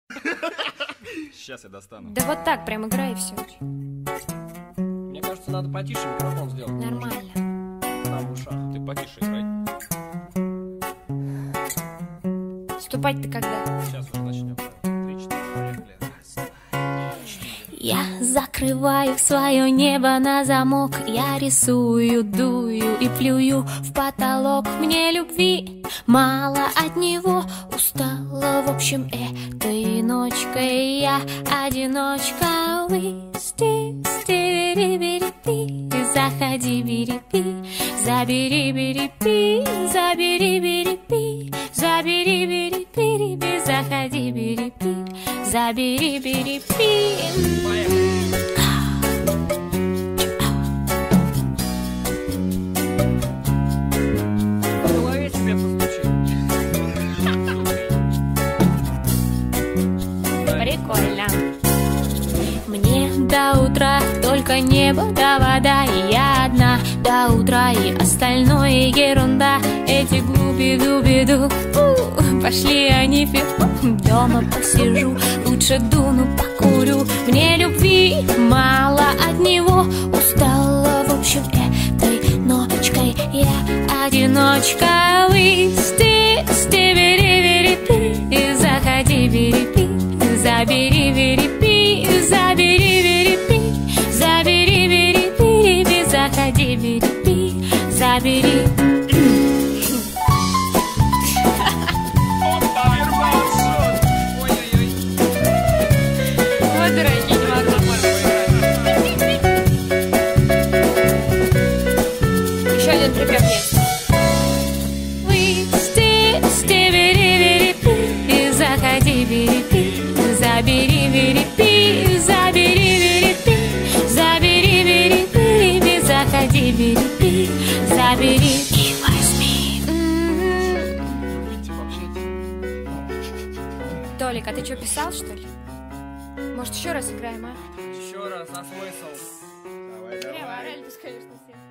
Сейчас я достану. Да вот так, прям играй и все. Мне кажется, надо потише микрофон сделать. Нормально. Там в ушах. Ты потише играй. Вступать-то когда? Сейчас уже начнем. 3-4, поехали. Я закрываю свое небо на замок. Я рисую, дую и плюю в потолок. Мне любви мало от него. Устала, в общем, этой ночкой я одиночка. Заходи, бери-пи, забери, бери-пи, забери, бери-пи, забери, бери-пи, заходи, бери-пи, забери, бери-пи. По голове тебе постучи. Прикольно. Мне до утра только небо да вода, и я одна до утра, и остальное ерунда. Эти глуби-дуби-ду, пошли они фиг, дома посижу, лучше дуну покурю. Мне любви мало от него, устала, в общем, этой ночкой я одиночка. Бери-бери-пи, заходи, бери-пи, забери, бери-пи, забери, бери-пи, забери, бери-пи, заходи, бери-пи, забери. Ой-ой-ой. Вот дураки, не могла. Еще один припев есть. Заходи, бери-пи, забери, бери-пи, забери, бери-пи, забери, бери-пи, заходи, бери-пи, забери и возьми. Толик, а ты что, писал, что ли? Может, еще раз играем, а? Еще раз, а смысл? Давай, давай. Орельбус, конечно, все.